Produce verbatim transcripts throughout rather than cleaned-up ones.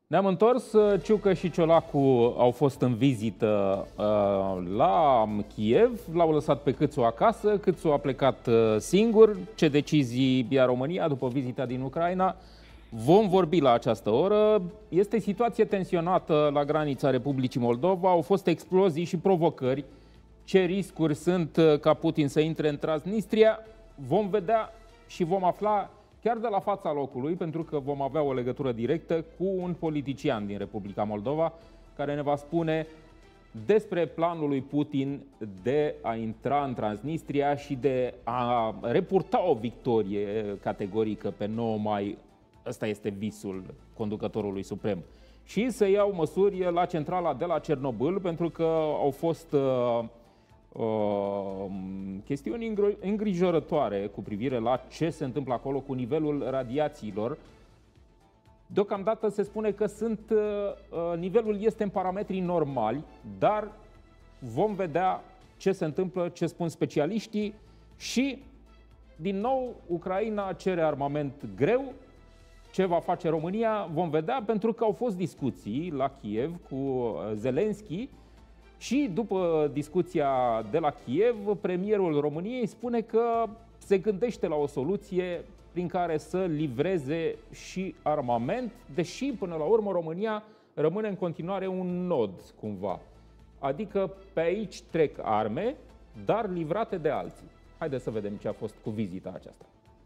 Ne-am întors. Ciucă și Ciolacu au fost în vizită uh, la Kiev, l-au lăsat pe Câțu acasă, Câțu a plecat uh, singur. Ce decizii ia România după vizita din Ucraina? Vom vorbi la această oră. Este situație tensionată la granița Republicii Moldova, au fost explozii și provocări. Ce riscuri sunt ca Putin să intre în Transnistria? Vom vedea și vom afla chiar de la fața locului, pentru că vom avea o legătură directă cu un politician din Republica Moldova care ne va spune despre planul lui Putin de a intra în Transnistria și de a repurta o victorie categorică pe nouă mai. Ăsta este visul conducătorului suprem. Și să iau măsuri la centrala de la Cernobâl, pentru că au fost uh, uh, chestiuni îngrijorătoare cu privire la ce se întâmplă acolo cu nivelul radiațiilor. Deocamdată se spune că sunt, uh, nivelul este în parametrii normali, dar vom vedea ce se întâmplă, ce spun specialiștii și, din nou, Ucraina cere armament greu. Ce va face România vom vedea, pentru că au fost discuții la Kiev cu Zelenski și după discuția de la Kiev, premierul României spune că se gândește la o soluție prin care să livreze și armament, deși până la urmă România rămâne în continuare un nod cumva. Adică pe aici trec arme, dar livrate de alții. Haideți să vedem ce a fost cu vizita aceasta.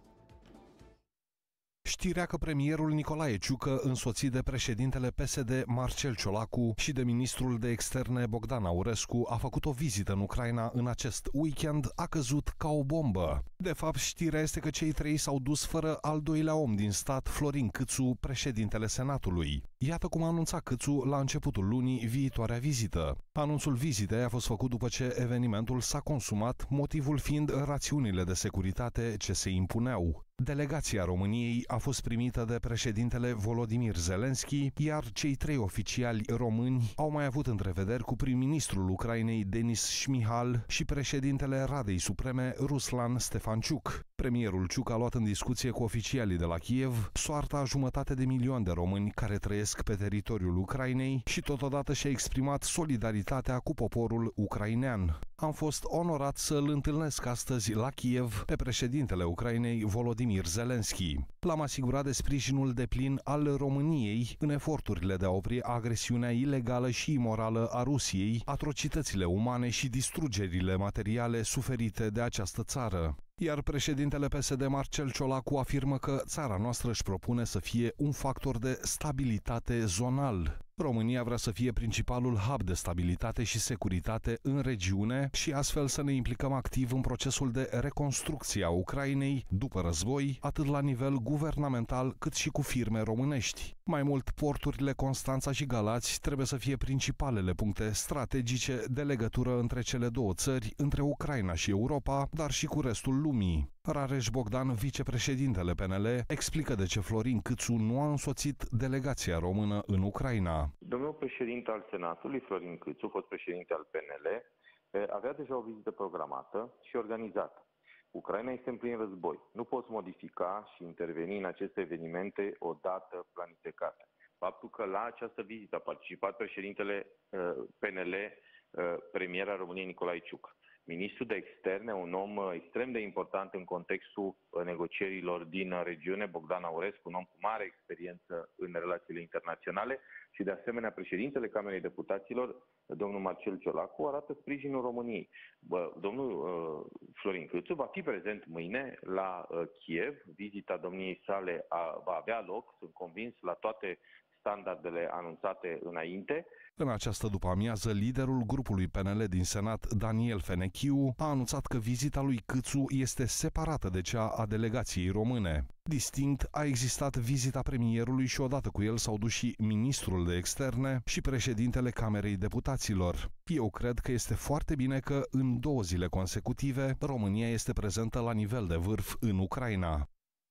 Știrea că premierul Nicolae Ciucă, însoțit de președintele P S D Marcel Ciolacu și de ministrul de externe Bogdan Aurescu, a făcut o vizită în Ucraina în acest weekend, a căzut ca o bombă. De fapt, știrea este că cei trei s-au dus fără al doilea om din stat, Florin Câțu, președintele Senatului. Iată cum a anunțat Câțu la începutul lunii viitoarea vizită. Anunțul vizitei a fost făcut după ce evenimentul s-a consumat, motivul fiind rațiunile de securitate ce se impuneau. Delegația României a fost primită de președintele Volodymyr Zelensky, iar cei trei oficiali români au mai avut întrevederi cu prim-ministrul Ucrainei Denis Shmihal și președintele Radei Supreme Ruslan Stefanciuc. Premierul Ciucă a luat în discuție cu oficialii de la Kiev soarta a jumătate de milion de români care trăiesc pe teritoriul Ucrainei și totodată și-a exprimat solidaritatea cu poporul ucrainean. Am fost onorat să îl întâlnesc astăzi la Kiev pe președintele Ucrainei Volodymyr Zelensky. L-am asigurat de sprijinul deplin al României în eforturile de a opri agresiunea ilegală și imorală a Rusiei, atrocitățile umane și distrugerile materiale suferite de această țară. Iar președintele P S D Marcel Ciolacu afirmă că țara noastră își propune să fie un factor de stabilitate zonal. România vrea să fie principalul hub de stabilitate și securitate în regiune și astfel să ne implicăm activ în procesul de reconstrucție a Ucrainei după război, atât la nivel guvernamental cât și cu firme românești. Mai mult, porturile Constanța și Galați trebuie să fie principalele puncte strategice de legătură între cele două țări, între Ucraina și Europa, dar și cu restul lumii. Rareș Bogdan, vicepreședintele P N L, explică de ce Florin Câțu nu a însoțit delegația română în Ucraina. Domnul președinte al Senatului, Florin Câțu, fost președinte al P N L, avea deja o vizită programată și organizată. Ucraina este în plin război. Nu poți modifica și interveni în aceste evenimente o dată planificată. Faptul că la această vizită a participat președintele P N L, premiera României Nicolae Ciucă. Ministrul de externe, un om extrem de important în contextul negocierilor din regiune, Bogdan Aurescu, un om cu mare experiență în relațiile internaționale și de asemenea președintele Camerei Deputaților, domnul Marcel Ciolacu, arată sprijinul României. Bă, domnul uh, Florin Câțu va fi prezent mâine la uh, Kiev, vizita domniei sale a, va avea loc, sunt convins, la toate standardele anunțate înainte. În această după-amiază, liderul grupului P N L din Senat, Daniel Fenechiu, a anunțat că vizita lui Câțu este separată de cea a delegației române. Distinct a existat vizita premierului și odată cu el s-au dus și ministrul de externe și președintele Camerei Deputaților. Eu cred că este foarte bine că în două zile consecutive România este prezentă la nivel de vârf în Ucraina.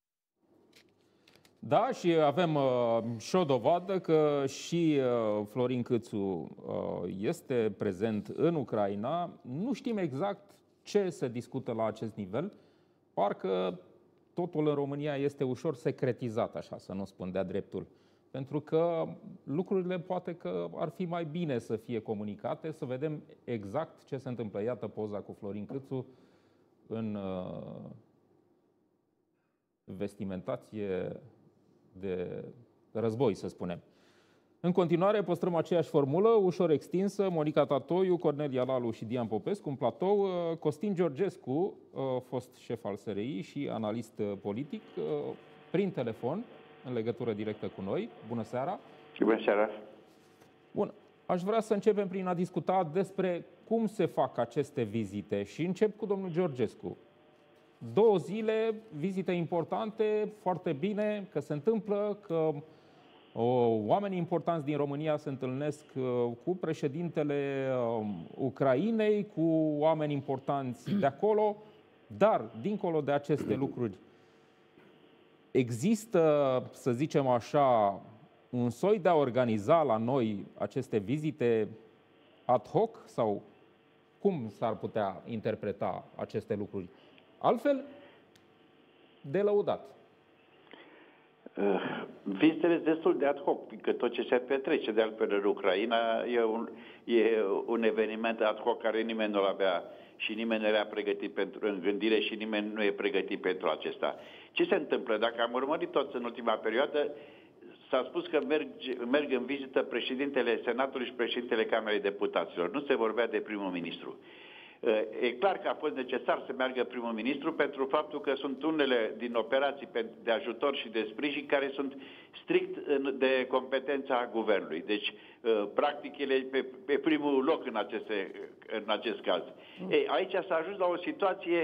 Da, și avem uh, și o dovadă că și uh, Florin Câțu uh, este prezent în Ucraina. Nu știm exact ce se discută la acest nivel. Parcă totul în România este ușor secretizat, așa, să nu spun de-a dreptul. Pentru că lucrurile poate că ar fi mai bine să fie comunicate, să vedem exact ce se întâmplă. Iată poza cu Florin Câțu în uh, vestimentație de război, să spunem. În continuare, păstrăm aceeași formulă, ușor extinsă, Monica Tatoiu, Cornelia Lalu și Dian Popescu în platou, Costin Georgescu, fost șef al S R I și analist politic, prin telefon, în legătură directă cu noi. Bună seara! Și bună seara! Bun, aș vrea să începem prin a discuta despre cum se fac aceste vizite și încep cu domnul Georgescu. Două zile, vizite importante, foarte bine că se întâmplă, că o, oamenii importanți din România se întâlnesc uh, cu președintele uh, Ucrainei, cu oameni importanți de acolo, dar, dincolo de aceste lucruri, există, să zicem așa, un soi de a organiza la noi aceste vizite ad hoc sau cum s-ar putea interpreta aceste lucruri? Altfel, de lăudat. Uh, vizitele sunt destul de ad hoc, că tot ce se petrece de altfel în Ucraina e un, e un eveniment ad hoc care nimeni nu-l avea și nimeni nu era pregătit pentru, în gândire și nimeni nu e pregătit pentru acesta. Ce se întâmplă? Dacă am urmărit toți în ultima perioadă, s-a spus că merg, merg în vizită președintele Senatului și președintele Camerei Deputaților. Nu se vorbea de primul ministru. E clar că a fost necesar să meargă primul ministru pentru faptul că sunt unele din operații de ajutor și de sprijin care sunt strict de competența guvernului. Deci, practic, el e pe, pe primul loc în, aceste, în acest caz. Ei, aici s-a ajuns la o situație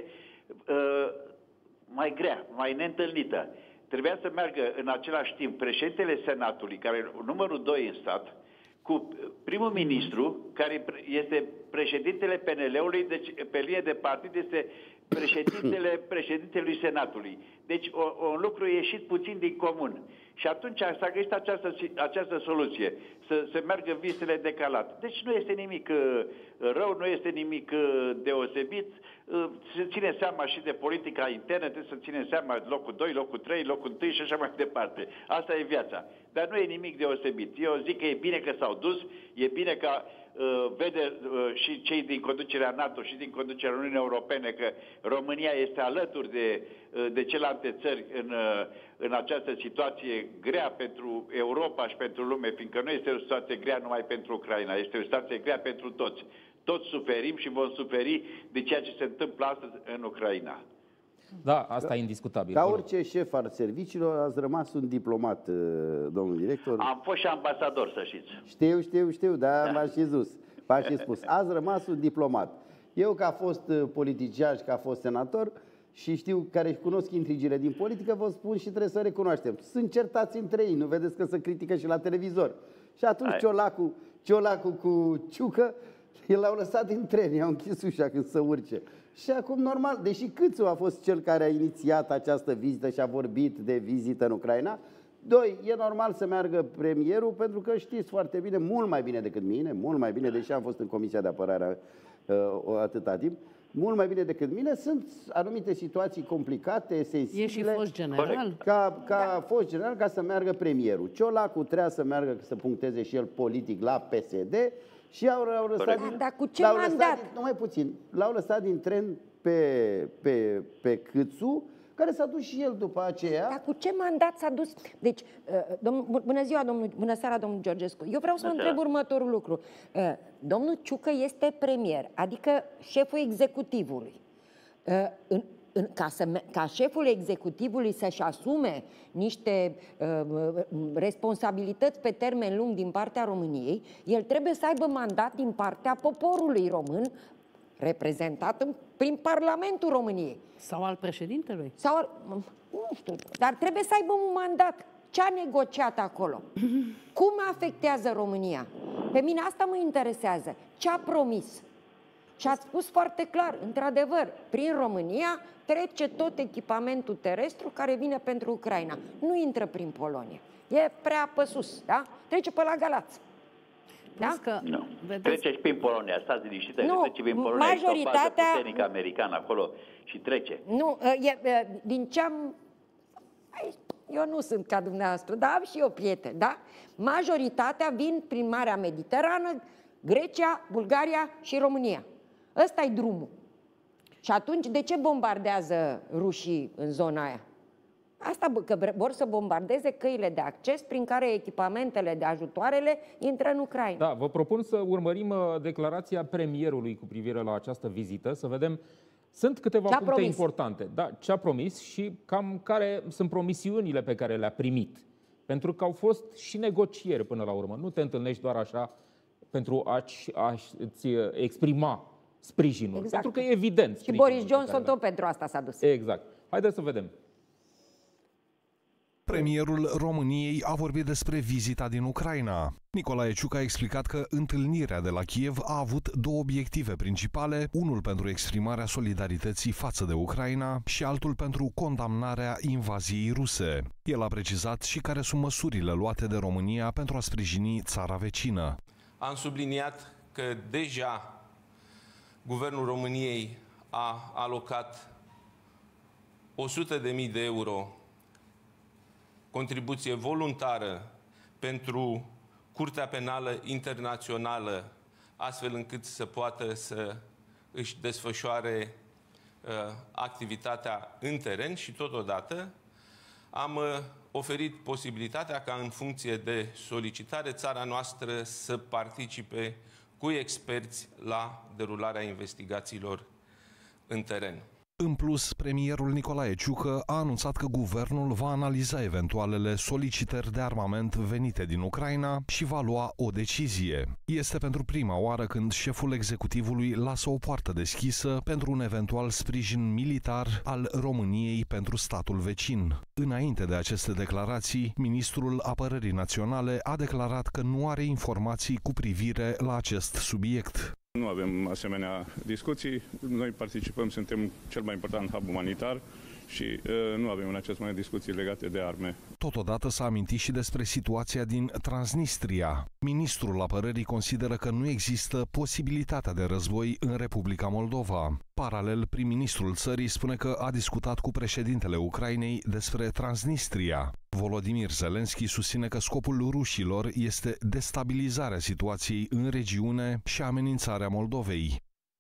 uh, mai grea, mai neîntâlnită. Trebuia să meargă în același timp președintele Senatului, care e numărul doi în stat, cu primul ministru, care este președintele P N L-ului, deci pe linie de partid este președintele președintelui Senatului. Deci o, un lucru ieșit puțin din comun. Și atunci s-a găsit această, această soluție, să se meargă vizitele decalate. Deci nu este nimic uh, rău, nu este nimic uh, deosebit. Uh, se ține seama și de politica internă, trebuie să ține seama locul doi, locul trei, locul unu și așa mai departe. Asta e viața. Dar nu e nimic deosebit. Eu zic că e bine că s-au dus, e bine că uh, vede uh, și cei din conducerea NATO și din conducerea Uniunii Europene că România este alături de, uh, de celelalte țări în, uh, în această situație grea pentru Europa și pentru lume, fiindcă nu este o situație grea numai pentru Ucraina, este o situație grea pentru toți. Toți suferim și vom suferi de ceea ce se întâmplă astăzi în Ucraina. Da, asta e indiscutabil. Ca orice șef al serviciilor, ați rămas un diplomat, domnul director. Am fost și ambasador, să știți. Știu, știu, știu, dar Da. v-aș și zis, v-aș și spus. Ați rămas un diplomat. Eu, ca fost politician și ca fost senator, și știu care își cunosc intrigile din politică, vă spun și trebuie să recunoaștem. Sunt certați între ei, nu vedeți că se critică și la televizor. Și atunci Hai. Ciolacu, Ciolacu cu Ciucă, el l-au lăsat din tren, i-au închis ușa când să urce. Și acum, normal, deși Câțu a fost cel care a inițiat această vizită și a vorbit de vizită în Ucraina, doi, e normal să meargă premierul, pentru că știți foarte bine, mult mai bine decât mine, mult mai bine, deși am fost în Comisia de Apărare uh, atâta timp, mult mai bine decât mine, sunt anumite situații complicate, sensibile. E și fost general. Ca, ca da. fost general, ca să meargă premierul. Ciolacu trebuia să meargă, să puncteze și el politic la P S D și au, au lăsat din, Dar cu ce l-au mandat? lăsat din, numai puțin, l-au lăsat din tren pe, pe, pe Câțu, care s-a dus și el după aceea. Dar cu ce mandat s-a dus? Deci, domn, bună ziua, domnul, bună seara, domnul Georgescu. Eu vreau să vă întreb următorul lucru. Domnul Ciucă este premier, adică șeful executivului. În, în, ca, să, ca șeful executivului să-și asume niște uh, responsabilități pe termen lung din partea României, el trebuie să aibă mandat din partea poporului român, reprezentat în, prin Parlamentul României. Sau al președintelui. Sau, al, nu știu, dar trebuie să aibă un mandat. Ce a negociat acolo? Cum afectează România? Pe mine asta mă interesează. Ce a promis? Și ați spus foarte clar, într-adevăr, prin România trece tot echipamentul terestru care vine pentru Ucraina. Nu intră prin Polonia. E prea pe sus, da? Trece pe la Galați. Da? Că, nu. vedeți... Trece și prin Polonia, stați liniștită, nu, trece prin Polonia, majoritatea... este o bază puternică americană acolo și trece. Nu, e, e, din ce am... eu nu sunt ca dumneavoastră, dar am și eu prieteni, da? Majoritatea vin prin Marea Mediterană, Grecia, Bulgaria și România. Ăsta e drumul. Și atunci, de ce bombardează rușii în zona aia? Asta, că vor să bombardeze căile de acces prin care echipamentele de ajutoarele intră în Ucraina. Da, vă propun să urmărim declarația premierului cu privire la această vizită, să vedem. Sunt câteva puncte promis. importante. Da, ce a promis și cam care sunt promisiunile pe care le-a primit. Pentru că au fost și negocieri până la urmă. Nu te întâlnești doar așa pentru a-ți exprima sprijinul. Exact. Pentru că e evident. Și Boris Johnson tot pentru asta s-a dus. Exact. Haideți să vedem. Premierul României a vorbit despre vizita din Ucraina. Nicolae Ciucă a explicat că întâlnirea de la Kiev a avut două obiective principale, unul pentru exprimarea solidarității față de Ucraina și altul pentru condamnarea invaziei ruse. El a precizat și care sunt măsurile luate de România pentru a sprijini țara vecină. Am subliniat că deja Guvernul României a alocat o sută de mii de euro contribuție voluntară pentru Curtea Penală Internațională, astfel încât să poată să își desfășoare uh, activitatea în teren și totodată am uh, oferit posibilitatea ca în funcție de solicitare țara noastră să participe cu experți la derularea investigațiilor în teren. În plus, premierul Nicolae Ciucă a anunțat că guvernul va analiza eventualele solicitări de armament venite din Ucraina și va lua o decizie. Este pentru prima oară când șeful executivului lasă o poartă deschisă pentru un eventual sprijin militar al României pentru statul vecin. Înainte de aceste declarații, ministrul Apărării Naționale a declarat că nu are informații cu privire la acest subiect. Nu avem asemenea discuții. Noi participăm, suntem cel mai important hub umanitar și uh, nu avem în acest moment discuții legate de arme. Totodată s-a amintit și despre situația din Transnistria. Ministrul Apărării consideră că nu există posibilitatea de război în Republica Moldova. Paralel, prim-ministrul țării spune că a discutat cu președintele Ucrainei despre Transnistria. Volodymyr Zelensky susține că scopul rușilor este destabilizarea situației în regiune și amenințarea Moldovei.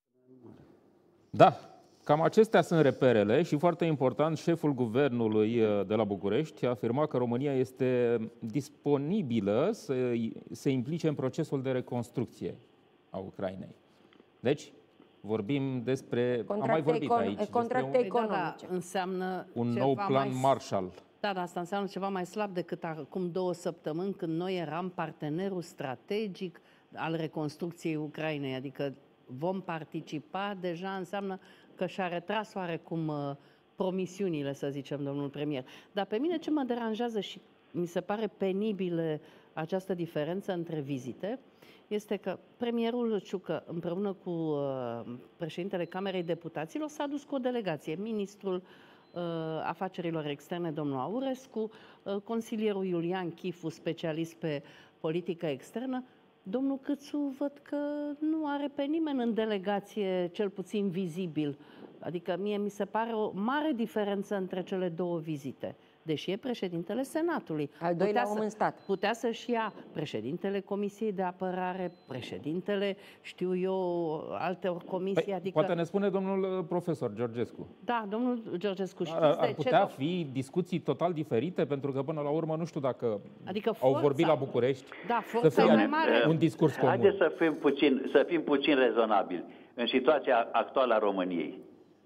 Da, cam acestea sunt reperele și foarte important, șeful guvernului de la București a afirmat că România este disponibilă să se implice în procesul de reconstrucție a Ucrainei. Deci, vorbim despre... Contracte am mai vorbit econ aici. contracte economice. Da, da, înseamnă un nou plan mai... Marshall. Da, dar asta înseamnă ceva mai slab decât acum două săptămâni, când noi eram partenerul strategic al reconstrucției Ucrainei. Adică vom participa, deja înseamnă că și-a retras oarecum uh, promisiunile, să zicem, domnul premier. Dar pe mine ce mă deranjează și mi se pare penibilă această diferență între vizite este că premierul Ciucă, împreună cu uh, președintele Camerei Deputaților, s-a dus cu o delegație. Ministrul uh, Afacerilor Externe, domnul Aurescu, uh, consilierul Iulian Chifu, specialist pe politică externă. Domnul Câțu văd că nu are pe nimeni în delegație, cel puțin vizibil. Adică mie mi se pare o mare diferență între cele două vizite. Deși e președintele Senatului. Al doilea om în stat. Putea să-și ia președintele Comisiei de Apărare, președintele, știu eu, alte comisii. Păi, adică... Poate ne spune domnul profesor Georgescu. Da, domnul Georgescu, știți ar, ar de putea ce... fi discuții total diferite, pentru că până la urmă nu știu dacă adică au forța, vorbit la București, da, să fie mai mare. un discurs comun. Haideți să fim puțin, să fim puțin rezonabili în situația actuală a României.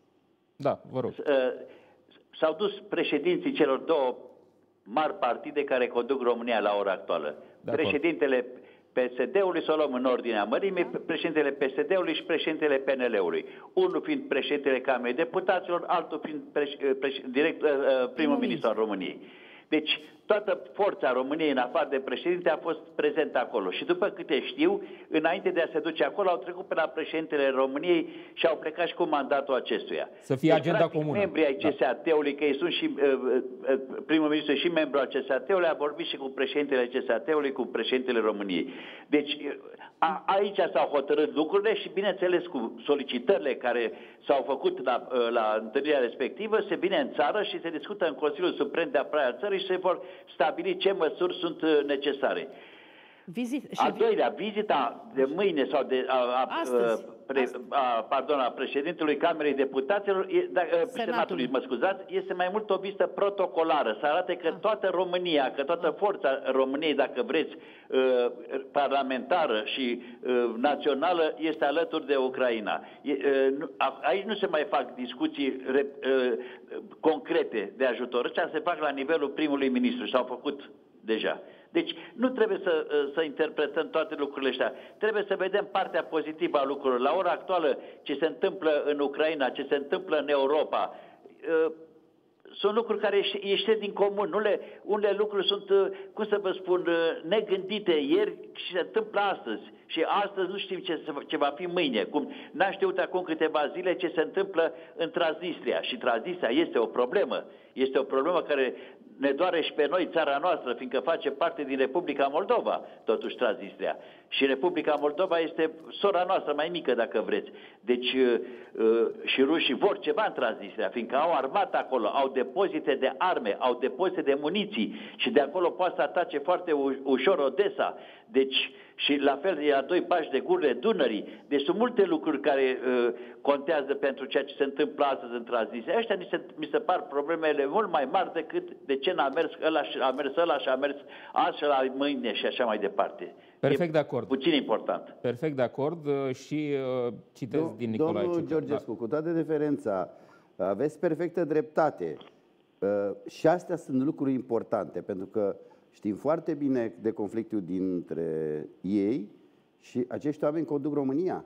Da, vă rog. S-au dus președinții celor două mari partide care conduc România la ora actuală. Președintele P S D-ului, să o luăm în ordinea mărimii, președintele P S D-ului și președintele P N L-ului. Unul fiind președintele Camerei Deputaților, altul fiind preș, preș, direct, primul ministru al României. Deci, toată forța României, în afară de președinte, a fost prezentă acolo. Și după câte știu, înainte de a se duce acolo, au trecut pe la președintele României și au plecat și cu mandatul acestuia. Să fie deci, agenda comună. Membrii ai C S A T-ului, că ei sunt și uh, primul ministru și membru al C S A T-ului, a vorbit și cu președintele C S A T-ului, cu președintele României. Deci, a, aici s-au hotărât lucrurile și, bineînțeles, cu solicitările care s-au făcut la, la întâlnirea respectivă, se vine în țară și se discută în Consiliul Suprem de Apărare al țării și se vor stabili ce măsuri sunt necesare. Vizit, și Al doilea, vizita de mâine sau de a, a, astăzi, pre, a, pardon, a președintelui Camerei Deputaților, e, da, Senatului, Senatului, mă scuzați, este mai mult o vizită protocolară, să arate că toată România, că toată forța României, dacă vreți, parlamentară și națională, este alături de Ucraina. Aici nu se mai fac discuții concrete de ajutor, ăștia se fac la nivelul primului ministru, s-au făcut deja. Deci nu trebuie să, să interpretăm toate lucrurile astea. Trebuie să vedem partea pozitivă a lucrurilor. La ora actuală, ce se întâmplă în Ucraina, ce se întâmplă în Europa, sunt lucruri care ieșesc din comun. Nu le, unele lucruri sunt, cum să vă spun, negândite ieri și se întâmplă astăzi. Și astăzi nu știm ce, ce va fi mâine. Cum n-am știut acum câteva zile ce se întâmplă în Transnistria. Și Transnistria este o problemă. Este o problemă care ne doare și pe noi, țara noastră, fiindcă face parte din Republica Moldova, totuși Transnistria. Și Republica Moldova este sora noastră mai mică, dacă vreți. Deci și rușii vor ceva în Transnistria, fiindcă au armată acolo, au depozite de arme, au depozite de muniții și de acolo poate să atace foarte ușor Odessa. Deci, și la fel e la doi pași de gurile Dunării. Deci sunt multe lucruri care uh, contează pentru ceea ce se întâmplă astăzi în Transnistria. Ăștia mi se, mi se par problemele mult mai mari decât de ce n-a mers ăla și a mers ăla și a mers azi și la mâine și așa mai departe. Perfect e de acord. Puțin important. Perfect de acord și uh, citesc Do din Nicolae Domnul Ciucă. Georgescu, Da. cu toată diferența, aveți perfectă dreptate. Uh, și astea sunt lucruri importante, pentru că știm foarte bine de conflictul dintre ei și acești oameni conduc România.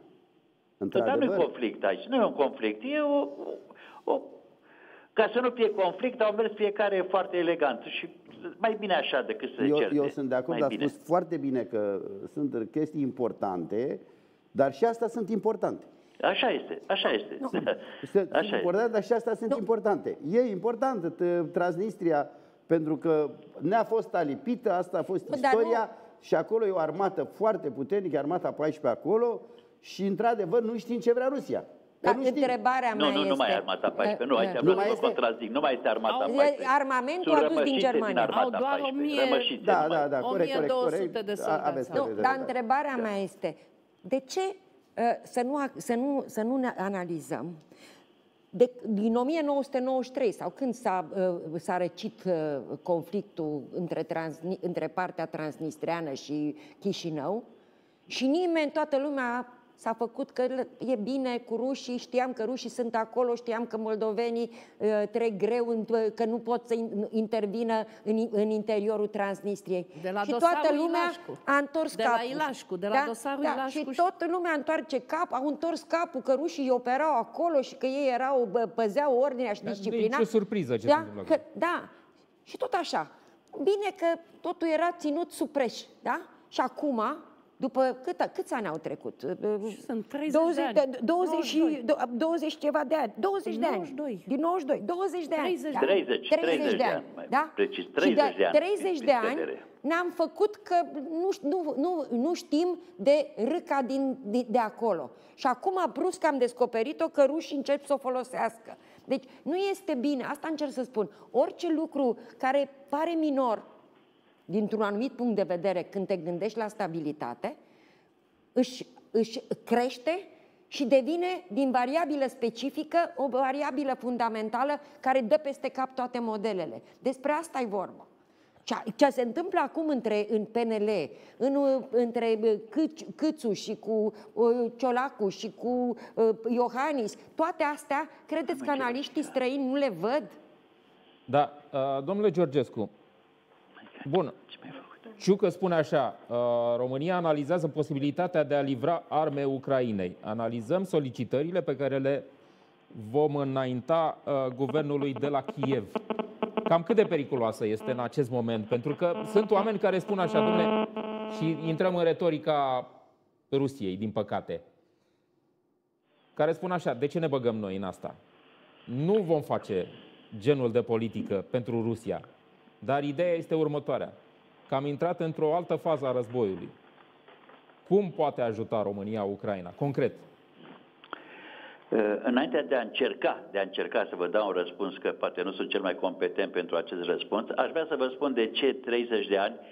Dar nu e conflict aici, nu e un conflict, e o, o, o... Ca să nu fie conflict, au mers fiecare foarte elegant și mai bine așa decât să eu, certe. Eu sunt de acord, dar a spus foarte bine că sunt chestii importante, dar și astea sunt importante. Așa este, așa este. Nu, sunt așa importante, este. dar și astea sunt nu. importante. E important Transnistria, pentru că ne-a fost alipită, asta a fost Dar istoria nu. și acolo e o armată foarte puternică, armata paisprezece acolo și, într-adevăr, nu știm ce vrea Rusia. Da, nu știm. întrebarea mea Nu, nu, este... nu mai e armata paisprezece, nu, aici nu vreau mai să vă este? contrazic, nu mai este armata Au- paisprezece. Armamentul Sunt adus din rămășițe Germania. armata Au doar o paisprezece, mie- rămășițe Da, numai. da, da, corect, corect, o mie două sute corect. de soldați. Aveți Nu, dreptate, dar da. întrebarea mea este, de ce uh, să nu, să nu, să nu ne analizăm de, din o mie nouă sute nouăzeci și trei sau când s-a, uh, s-a răcit uh, conflictul între, transni, între partea transnistreană și Chișinău și nimeni, toată lumea s-a făcut că e bine cu rușii, știam că rușii sunt acolo, știam că moldovenii uh, trec greu, că nu pot să intervină în, în interiorul Transnistriei. De la și dosarul toată lumea Ilașcu. a întors De la capul. Ilașcu, de la dosarul da, Ilașcu Și și- toată lumea întoarce cap, au întors capul că rușii operau acolo și că ei erau, bă, păzeau ordinea și Dar disciplina. nu e nicio surpriză ce da? se întâmplă Că, da, și tot așa. Bine că totul era ținut sub preș, da? Și acum, după cât, câți ani au trecut? Sunt treizeci douăzeci de ani. douăzeci, și, douăzeci ceva de ani. douăzeci de ani. nouăzeci și doi. Din nouăzeci și doi. douăzeci de ani. treizeci. da? treizeci, treizeci de ani, mai Da? precis, Și treizeci de ani, treizeci din de ani scădere. ne-am făcut că nu, nu, nu, nu știm de râca din, de, de acolo. Și acum brusc am descoperit-o că rușii încep să o folosească. Deci nu este bine, asta încerc să spun. Orice lucru care pare minor dintr-un anumit punct de vedere când te gândești la stabilitate, își, își crește și devine din variabilă specifică o variabilă fundamentală care dă peste cap toate modelele. Despre asta e vorba. Ce se întâmplă acum între, în P N L, în, între Câțu și cu uh, Ciolacu și cu uh, Iohannis, toate astea, credeți că analiștii străini nu le văd? Da, uh, domnule Georgescu, bun, Ciucă spune așa, uh, România analizează posibilitatea de a livra arme Ucrainei. Analizăm solicitările pe care le vom înainta uh, guvernului de la Kiev. Cam cât de periculoasă este în acest moment? Pentru că sunt oameni care spun așa, dom'le, și intrăm în retorica Rusiei, din păcate, care spun așa, de ce ne băgăm noi în asta? Nu vom face genul de politică pentru Rusia, dar ideea este următoarea, că am intrat într-o altă fază a războiului. Cum poate ajuta România Ucraina? Concret. Înainte de a încerca, de a încerca să vă dau un răspuns, că poate nu sunt cel mai competent pentru acest răspuns, aș vrea să vă spun de ce treizeci de ani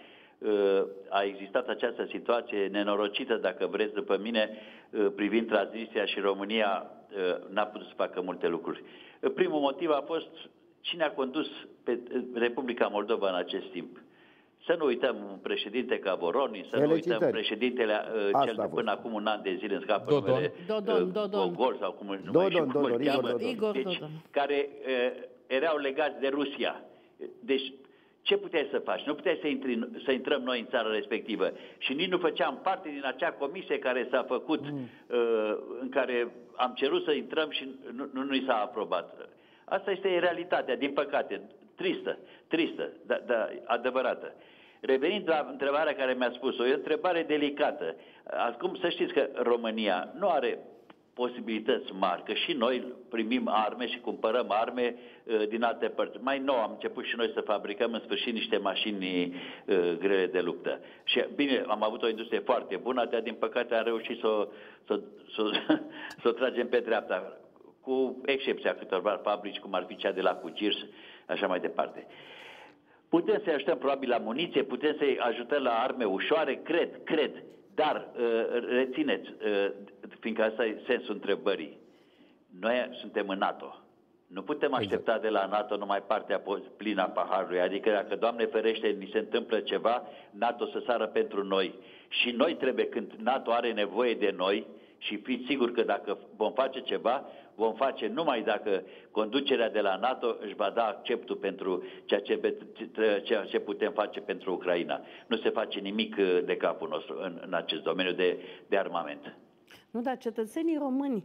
a existat această situație nenorocită, dacă vreți, după mine, privind Transnistria și România, n-a putut să facă multe lucruri. Primul motiv a fost cine a condus pe Republica Moldova în acest timp. Să nu uităm un președinte ca Voroni, să nu uităm președintele uh, cel de până acum un an de zile în scapă numele Dodon, Dodon. Gogol sau cum nu Dodon, mai știu cum îl cheamă. Igor Deci, Dodon. care uh, erau legați de Rusia. Deci, ce puteai să faci? Nu puteai să, intri, să intrăm noi în țara respectivă. Și nici nu făceam parte din acea comisie care s-a făcut, mm. uh, în care am cerut să intrăm și nu, nu, nu i s-a aprobat. Asta este realitatea, din păcate, tristă, tristă, dar da, adevărată. Revenind la întrebarea care mi-a spus-o, e o întrebare delicată. Acum să știți că România nu are posibilități mari, că și noi primim arme și cumpărăm arme uh, din alte părți. Mai nou am început și noi să fabricăm în sfârșit niște mașini uh, grele de luptă. Și bine, am avut o industrie foarte bună, dar din păcate am reușit să o să, să, să o tragem pe dreapta, cu excepția câtorva fabrici, cum ar fi cea de la Cugirs, așa mai departe. Putem să-i ajutăm probabil la muniție, putem să-i ajutăm la arme ușoare, cred, cred, dar uh, rețineți, uh, fiindcă asta e sensul întrebării, noi suntem în NATO. Nu putem aștepta de la NATO numai partea plină a paharului, adică dacă, Doamne ferește, ni se întâmplă ceva, NATO să sară pentru noi. Și noi trebuie, când NATO are nevoie de noi, și fiți siguri că dacă vom face ceva, vom face numai dacă conducerea de la NATO își va da acceptul pentru ceea ce, ceea ce putem face pentru Ucraina. Nu se face nimic de capul nostru în, în acest domeniu de, de armament. Nu, dar cetățenii români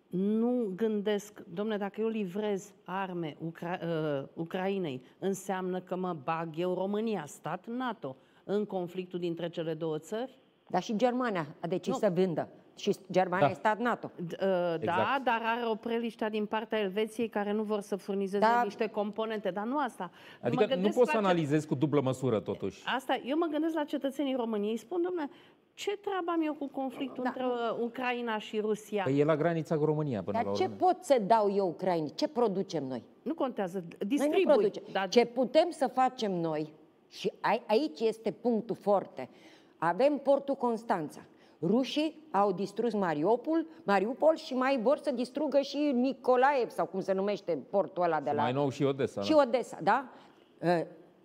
nu gândesc, dom'le, dacă eu livrez arme Ucra uh, Ucrainei, înseamnă că mă bag eu, România, stat NATO, în conflictul dintre cele două țări? Dar și Germania a decis nu. să vândă. Și Germania Da. e stat NATO. D uh, exact. Da, dar are o preliște din partea Elveției care nu vor să furnizeze Da. niște componente, dar nu asta. Adică nu poți să analizezi cu dublă măsură, totuși. Asta, eu mă gândesc la cetățenii României, spun, dom'le, ce treabă am eu cu conflictul da. între Ucraina și Rusia? Păi e la granița cu România până Dar la ce urmă. pot să dau eu Ucrainei? Ce producem noi? Nu contează, Noi nu distribui. producem. Dar... Ce putem să facem noi, și aici este punctul forte, avem portul Constanța. Rușii au distrus Mariupol, Mariupol și mai vor să distrugă și Nicolaev, sau cum se numește portul ăla de și la... mai nou și Odessa. Și da? Odessa, da? Uh,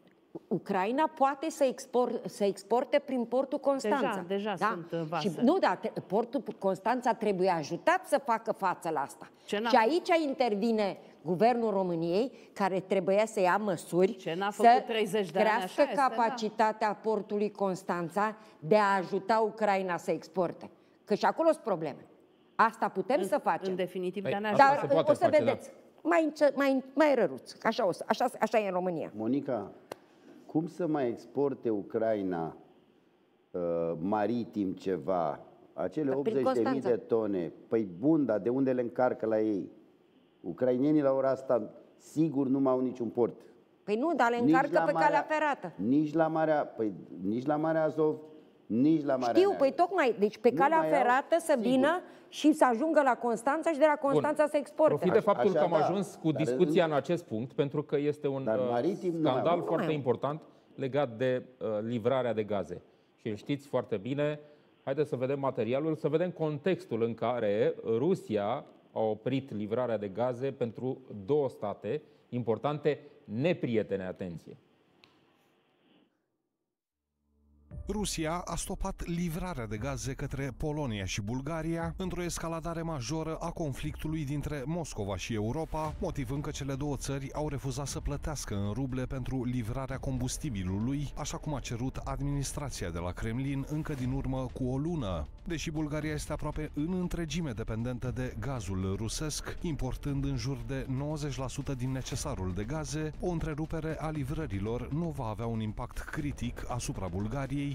Ucraina poate să, export, să exporte prin portul Constanța. Deja, deja da? sunt vase. Și, nu, da, portul Constanța trebuie ajutat să facă față la asta. Ce și aici intervine Guvernul României, care trebuia să ia măsuri să treizeci de ani, crească așa este, capacitatea da. portului Constanța de a ajuta Ucraina să exporte. Că și acolo sunt probleme. Asta putem în, să facem. În definitiv, păi, de a Dar se poate o să face, vedeți. Da. Mai, mai, mai răruț. Așa, o să, așa, așa e în România. Monica, cum să mai exporte Ucraina uh, maritim ceva? Acele optzeci de mii de tone. Păi bun, dar de unde le încarcă la ei? Ucrainenii la ora asta sigur nu mai au niciun port. Păi nu, dar le încarcă pe calea ferată. Nici la Marea, păi, nici la Marea Azov, nici la Marea Știu, Neagră. păi tocmai, deci pe Nu calea mai ferată au, să sigur. vină și să ajungă la Constanța și de la Constanța Bun. să exporte. Profit de faptul Așa, că am da. ajuns cu Dar discuția în- în acest punct, pentru că este un Dar uh, maritim nu mai scandal au. foarte Nu mai au. important legat de uh, livrarea de gaze. Și îl știți foarte bine. Haideți să vedem materialul, să vedem contextul în care Rusia a oprit livrarea de gaze pentru două state importante, neprietene, atenție. Rusia a stopat livrarea de gaze către Polonia și Bulgaria într-o escaladare majoră a conflictului dintre Moscova și Europa, motivând că cele două țări au refuzat să plătească în ruble pentru livrarea combustibilului, așa cum a cerut administrația de la Kremlin încă din urmă cu o lună. Deși Bulgaria este aproape în întregime dependentă de gazul rusesc, importând în jur de nouăzeci la sută din necesarul de gaze, o întrerupere a livrărilor nu va avea un impact critic asupra Bulgariei,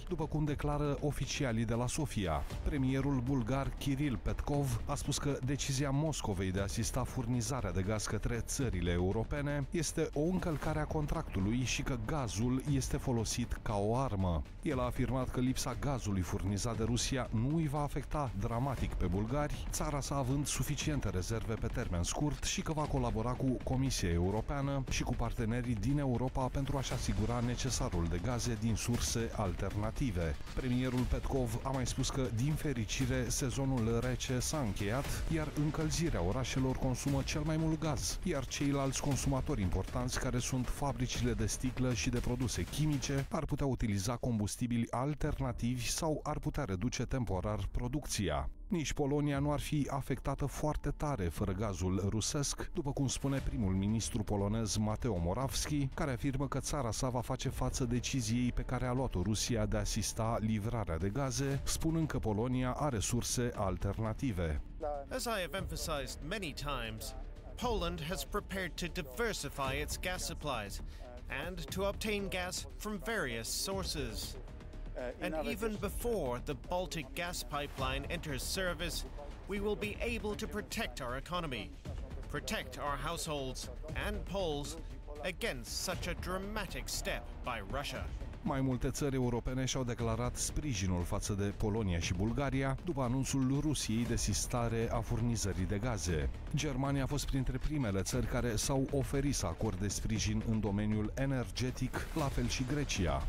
Rusiei, după cum declară oficialii de la Sofia. Premierul bulgar Kiril Petkov a spus că decizia Moscovei de a asista furnizarea de gaz către țările europene este o încălcare a contractului și că gazul este folosit ca o armă. El a afirmat că lipsa gazului furnizat de Rusia nu îi va afecta dramatic pe bulgari, țara sa având suficiente rezerve pe termen scurt și că va colabora cu Comisia Europeană și cu partenerii din Europa pentru a-și asigura necesarul de gaze din surse alternative. Premierul Petkov a mai spus că, din fericire, sezonul rece s-a încheiat, iar încălzirea orașelor consumă cel mai mult gaz, iar ceilalți consumatori importanți, care sunt fabricile de sticlă și de produse chimice, ar putea utiliza combustibili alternativi sau ar putea reduce temporar producția. Nici Polonia nu ar fi afectată foarte tare fără gazul rusesc, după cum spune primul ministru polonez Mateo Morawski, care afirmă că țara sa va face față deciziei pe care a luat-o Rusia de a asista livrarea de gaze, spunând că Polonia are surse alternative. As I have emphasized many times, Poland has prepared to diversify its gas supplies and to obtain gas from various sources. And even before the Baltic gas pipeline enters service, we will be able to protect our economy, protect our households and Poles against such a dramatic step by Russia. Mai multe țări europene și-au declarat sprijinul față de Polonia și Bulgaria după anunțul Rusiei de sistare a furnizării de gaze. Germania a fost printre primele țări care s-au oferit să acorde sprijin în domeniul energetic, la fel și Grecia.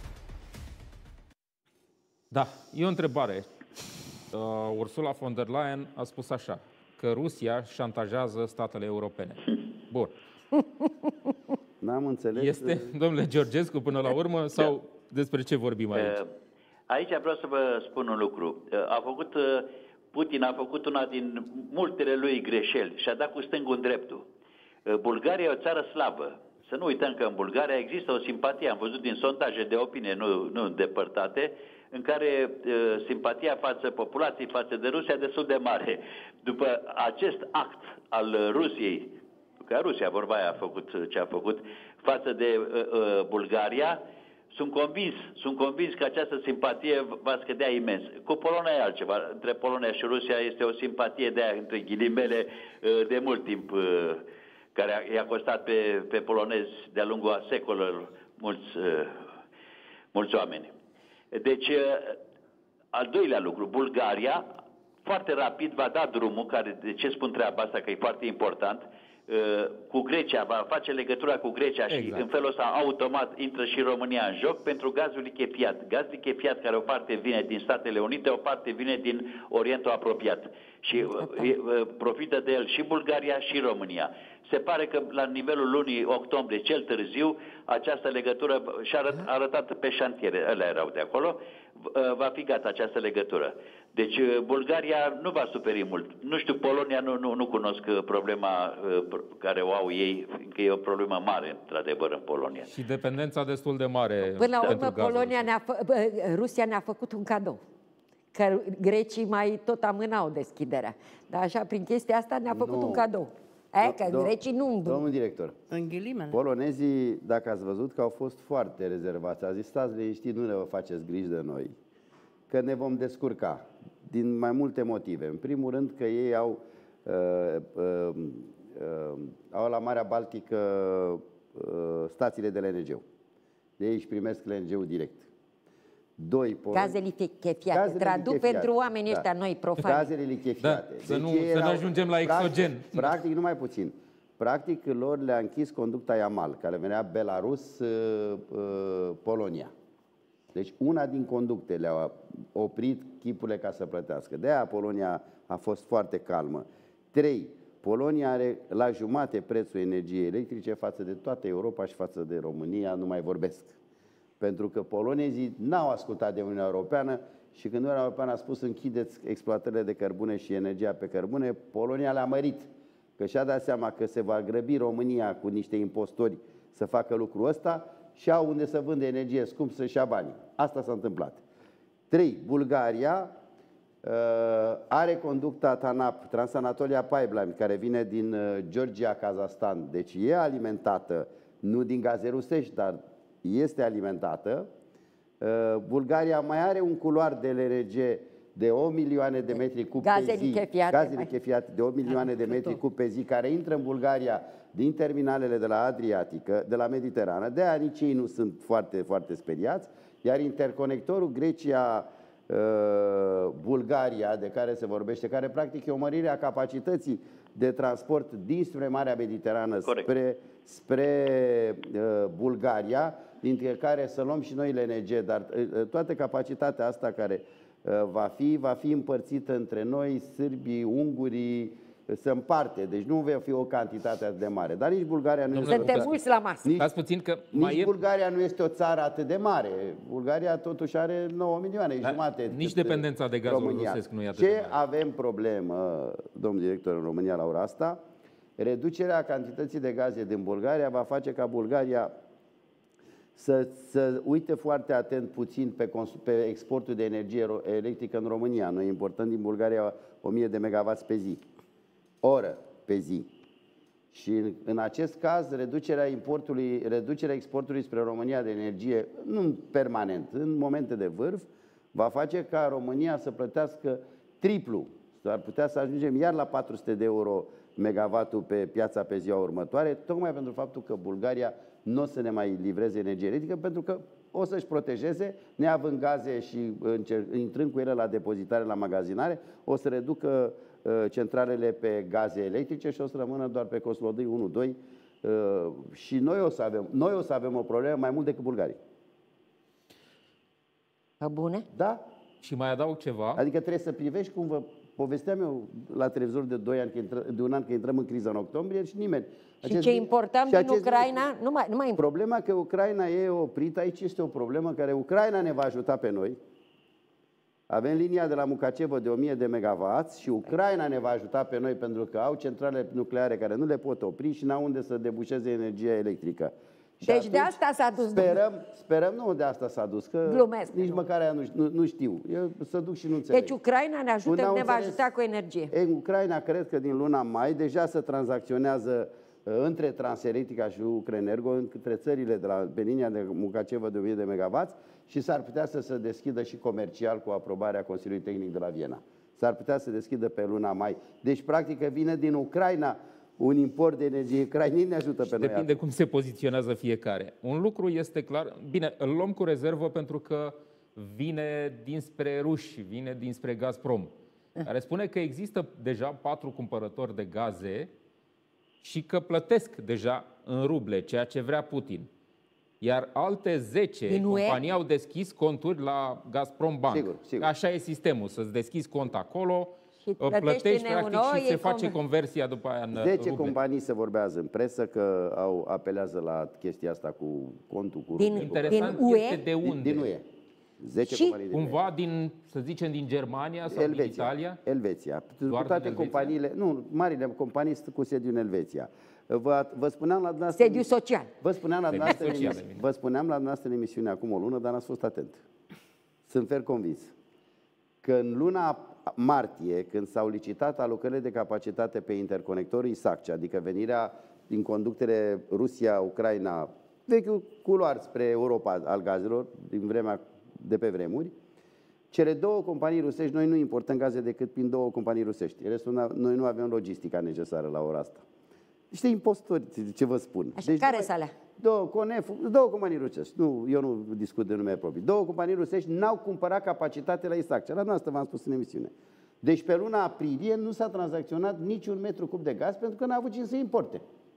Da, e o întrebare. Uh, Ursula von der Leyen a spus așa, că Rusia șantajează statele europene. Bun. N-am înțeles. Este, domnule Georgescu, până la urmă, sau despre ce vorbim aici? Aici vreau să vă spun un lucru. A făcut, Putin a făcut una din multele lui greșeli și a dat cu stângul în dreptul. Bulgaria e o țară slabă. Să nu uităm că în Bulgaria există o simpatie, am văzut din sondaje de opinie nu, nu îndepărtate, în care uh, simpatia față populației, față de Rusia, destul de mare. După acest act al Rusiei, că Rusia, vorba aia, a făcut ce a făcut, față de uh, uh, Bulgaria, sunt convins, sunt convins că această simpatie va scădea imens. Cu Polonia e altceva. Între Polonia și Rusia este o simpatie de aia, între ghilimele, uh, de mult timp, uh, care i-a costat pe, pe polonezi de-a lungul a secolelor mulți, uh, mulți oameni. Deci, al doilea lucru, Bulgaria foarte rapid va da drumul, care, de ce spun treaba asta, că e foarte important, cu Grecia, va face legătura cu Grecia și exact. În felul ăsta automat intră și România în joc pentru gazul lichefiat. Gaz lichefiat care o parte vine din Statele Unite, o parte vine din Orientul apropiat și profită de el și Bulgaria și România. Se pare că la nivelul lunii octombrie, cel târziu, această legătură și-a arătat pe șantiere, ălea erau de acolo, va fi gata această legătură. Deci Bulgaria nu va suferi mult. Nu știu, Polonia nu, nu, nu cunosc problema care o au ei, că e o problemă mare, într-adevăr, în Polonia. Și dependența destul de mare. Până la urmă, Polonia ne-a Rusia ne-a făcut un cadou. Că grecii mai tot amânau deschiderea. Dar așa, prin chestia asta, ne-a făcut nu. un cadou. E, că grecii nu... Domnul director, în ghilimele. Polonezii, dacă ați văzut, că au fost foarte rezervați. A zis, stați liniștiți, nu ne vă faceți griji de noi, că ne vom descurca, din mai multe motive. În primul rând că ei au, uh, uh, uh, au la Marea Baltică uh, stațiile de L N G-ul. De ei își primesc L N G-ul direct. Doi, gazele lichefiate. Traduc pentru oamenii ăștia, da. Noi profani. Gazele lichefiate. Da, să, deci nu, să nu ajungem la exogen. Practic, practic, numai puțin. Practic, lor le-a închis conducta Yamal, care venea Belarus, uh, uh, Polonia. Deci una din conducte le-a oprit chipurile ca să plătească. De-aia Polonia a fost foarte calmă. Trei, Polonia are la jumate prețul energiei electrice față de toată Europa și față de România, nu mai vorbesc. Pentru că polonezii n-au ascultat de Uniunea Europeană și când Uniunea Europeană a spus închideți exploatările de cărbune și energia pe cărbune, Polonia le-a mărit. Că și-a dat seama că se va grăbi România cu niște impostori să facă lucrul ăsta și au unde să vândă energie scump să-și ia banii. Asta s-a întâmplat. Trei, Bulgaria uh, are conducta TANAP, Transanatolia Pipeline, care vine din uh, Georgia, Kazahstan. Deci e alimentată, nu din gaze rusești, dar este alimentată Bulgaria mai are un culoar de L R G de o milioane de metri cub gaze pe zi, lichefiate, gaze lichefiate de o milioane de metri cub pe zi, care intră în Bulgaria din terminalele de la Adriatică, de la Mediterană. De aia nici ei nu sunt foarte, foarte speriați, iar interconectorul Grecia-Bulgaria, de care se vorbește, care practic e o mărire a capacității de transport dinspre Marea Mediterană spre, spre uh, Bulgaria, dintre care să luăm și noi L N G, dar uh, toată capacitatea asta care uh, va fi, va fi împărțită între noi, sârbii, ungurii, se împarte, deci nu va fi o cantitate atât de mare. Dar nici Bulgaria nu este... Suntem mulți la masă. Nici, puțin că nici e... Bulgaria nu este o țară atât de mare. Bulgaria totuși are nouă milioane, da, jumate. Nici dependența de gazul rusesc nu e atât Ce de mare. avem problemă, domnul director, în România la ora asta? Reducerea cantității de gaze din Bulgaria va face ca Bulgaria să, să uite foarte atent puțin pe, pe exportul de energie electrică în România. Noi importăm din Bulgaria o mie de megawatts pe zi. Oră pe zi. Și în acest caz, reducerea importului, reducerea exportului spre România de energie, nu permanent, în momente de vârf, va face ca România să plătească triplu. Ar putea să ajungem iar la patru sute de euro megawattul pe piața pe ziua următoare, tocmai pentru faptul că Bulgaria nu o să ne mai livreze energie electrică, pentru că o să-și protejeze, neavând gaze și intrând cu ele la depozitare, la magazinare, o să reducă centralele pe gaze electrice și o să rămână doar pe Coslodui unu doi și noi o să avem, noi o să avem o problemă mai mult decât bulgarii. Bune? Da. Și mai adaug ceva. Adică trebuie să privești cum vă povesteam eu la televizor de doi ani, că intră, de un an că intrăm în criză în octombrie și nimeni. Și acest, ce importăm din Ucraina, nu mai, nu mai... Problema că Ucraina e oprită, aici este o problemă care Ucraina ne va ajuta pe noi. Avem linia de la Mukachevo de o mie de megawatts și Ucraina ne va ajuta pe noi pentru că au centrale nucleare care nu le pot opri și n-au unde să debușeze energia electrică. Și deci de asta s-a dus. Sperăm, sperăm, nu de asta s-a dus, că glumesc, nici nu. măcar aia nu, nu, nu știu. Eu să duc și nu înțeleg. Deci Ucraina ne ajută, ne înțeles, va ajuta cu energie. În Ucraina, cred că din luna mai, deja se tranzacționează uh, între Transelectrica și Ucrenergo, între țările de la, pe linia de Mukachevo de o mie de megawatts și s-ar putea să se deschidă și comercial cu aprobarea Consiliului Tehnic de la Viena. S-ar putea să deschidă pe luna mai. Deci, practic, vine din Ucraina un import de energie. Ucraineni ne ajută și pe noi. Depinde atunci cum se poziționează fiecare. Un lucru este clar, bine, îl luăm cu rezervă pentru că vine dinspre ruși, vine dinspre Gazprom, care spune că există deja patru cumpărători de gaze și că plătesc deja în ruble, ceea ce vrea Putin. Iar alte zece companii au deschis conturi la Gazprom Bank. Sigur, sigur. Așa e sistemul, să-ți deschizi cont acolo, și plătești practic euro, și se face conversia după aia în zece ruble. companii se vorbează în presă că au apelează la chestia asta cu contul cu din, ruble. Interesant din U E? este de unde. Din, din U E. zece și companii din cumva din, să zicem, din Germania sau Elveția, din Italia? Elveția. Doar cu toate din companiile, nu, marile companii cu sediu în Elveția. Vă, vă spuneam la dumneavoastră... Sediu social. Vă spuneam la dumneavoastră, social, emisi, vă spuneam la dumneavoastră în emisiune acum o lună, dar n-ați fost atent. Sunt fer convins că în luna martie, când s-au licitat alocările de capacitate pe interconectorul ISAC, adică venirea din conductele Rusia-Ucraina, vechiul culoar spre Europa al gazelor, din vremea de pe vremuri, cele două companii rusești, noi nu importăm gaze decât prin două companii rusești. Restul, noi nu avem logistica necesară la ora asta. Niște impostori, ce vă spun. Așa, deci care două, să alea? Două, Conef, două companii rusești. Nu, eu nu discut de nume proprii. Două companii rusești n-au cumpărat capacitate la ISAC. La noastră v-am spus în emisiune. Deci pe luna aprilie nu s-a tranzacționat niciun metru cub de gaz pentru că n-a avut cine să importe.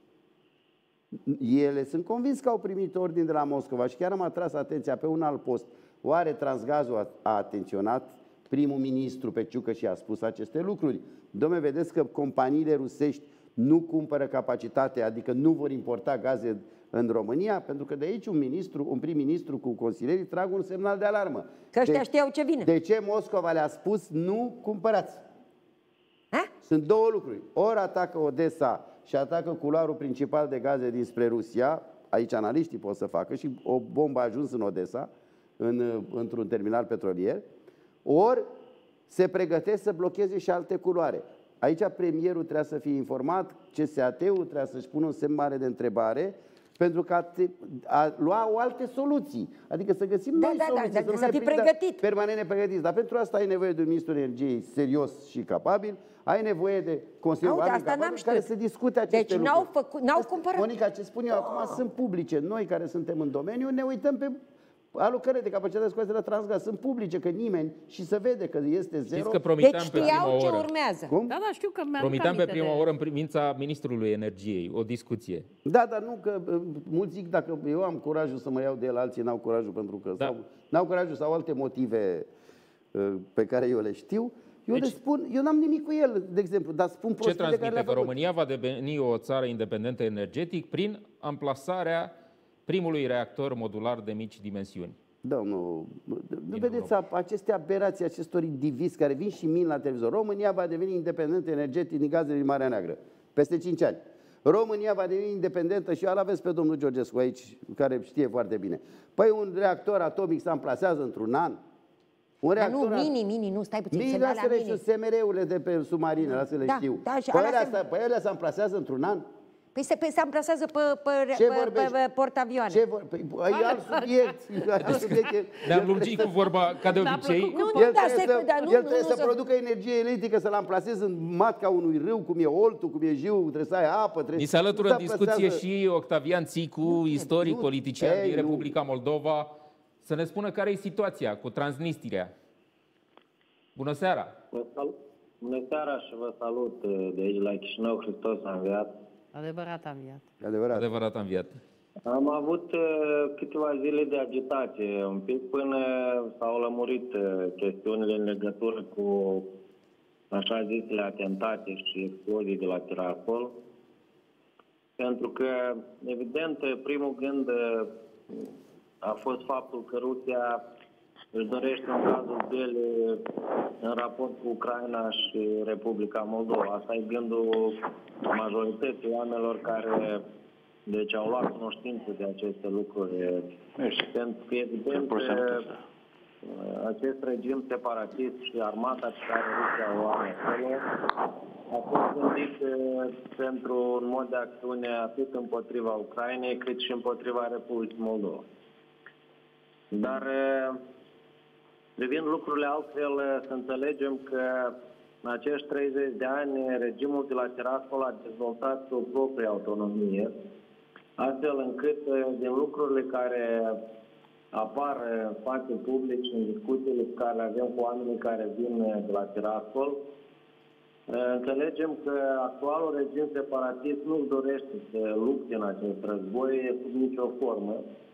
Ele sunt convins că au primit ordini de la Moscova și chiar am atras atenția pe un alt post. Oare Transgazul a, a atenționat primul ministru pe Ciucă și a spus aceste lucruri? Dom'le, vedeți că companiile rusești nu cumpără capacitate, adică nu vor importa gaze în România, pentru că de aici un ministru, un prim-ministru cu consilierii trag un semnal de alarmă. Că ăștia de, știau ce vine. De ce Moscova le-a spus nu cumpărați? A? Sunt două lucruri. Ori atacă Odessa și atacă culoarul principal de gaze dinspre Rusia, aici analiștii pot să facă, și o bombă a ajuns în Odessa, în, într-un terminal petrolier, ori se pregătesc să blocheze și alte culoare. Aici premierul trebuie să fie informat, C S A T-ul trebuie să-și pună un semn mare de întrebare pentru că a, te, a lua o alte soluții. Adică să găsim da, noi da, soluții. Da, da, să să fii pregătit. Permanent nepregătiți. Dar pentru asta ai nevoie de un ministru energiei serios și capabil, ai nevoie de Consiliul Oameni capabili care să discute aceste deci lucruri. n-au făcut, n-au cumpărat. Monica, ce spun eu acum oh. sunt publice. Noi care suntem în domeniu ne uităm pe alocările de capacitate scoase la Transgaz. Sunt publice, că nimeni și se vede că este zero. Știți că promiteam deci pe prima știau ce oră. urmează. Cum? Da, da, știu că mi-am Promiteam pe prima de... oră în privința Ministrului Energiei o discuție. Da, dar nu că mulți zic dacă eu am curajul să mă iau de el, alții n-au curajul pentru că Da. sau, n-au curajul sau alte motive uh, pe care eu le știu. Eu deci, le spun, eu n-am nimic cu el, de exemplu, dar spun Ce prostiile care transmite? le-a Că făcut. România va deveni o țară independentă energetic prin amplasarea primului reactor modular de mici dimensiuni. Domnul, nu vedeți aceste aberații acestor indivizi care vin și min la televizor. România va deveni independentă energetic din gazele din Marea Neagră peste cinci ani. România va deveni independentă și îl aveți pe domnul Georgescu aici, care știe foarte bine. Păi un reactor atomic se amplasează într-un an. Un Dar nu, reactor mini, mini, nu, stai puțin. mini, lasă-le și S M R-urile de pe submarine, lasă-le Da, știu. da, și Păi alea alea, se- păi alea se amplasează într-un an? Păi se, pe, se amplasează pe, pe, Ce pe, vorbești? pe, pe portavioane. Ce vor... Păi, e alt subiect. Alt subiect e- Ne-am el lungit trebuie cu vorba, ca de obicei. Nu, nu, El da, trebuie se, să, da, nu, el nu, trebuie nu, să producă energie electrică, să-l amplaseze în matca unui râu, cum e Oltul, cum e Jiu, trebuie să ai apă. Trebuie... Ni se alătură nu în se discuție amplasează- și Octavian Țicu, istoric, nu, politician ei, din nu. Republica Moldova, să ne spună care e situația cu Transnistria. Bună seara! Vă salut. Bună seara și vă salut de aici la Chișinău, Hristos a înviat. Adevărat am viat. Adevărat. Adevărat am viat. Am avut uh, câteva zile de agitație, un pic până s-au lămurit uh, chestiunile în legătură cu așa zisele atentate și explozii de la Tiraspol. Pentru că, evident, primul gând uh, a fost faptul că Rusia își dorește în cazul Bele în raport cu Ucraina și Republica Moldova. Asta e gândul majorității oamenilor care deci au luat cunoștință de aceste lucruri. Pentru că, evident, acest regim separatist și armata pe care Rusia o are acolo a fost gândit pentru un mod de acțiune atât împotriva Ucrainei cât și împotriva Republicii Moldova. Dar privind lucrurile altfel, să înțelegem că în acești treizeci de ani regimul de la Tiraspol a dezvoltat o proprie autonomie, astfel încât din lucrurile care apar în spațiul public și în discuțiile pe care le avem cu oamenii care vin de la Tiraspol, înțelegem că actualul regim separatist nu-și dorește să lupte în acest război sub nicio formă.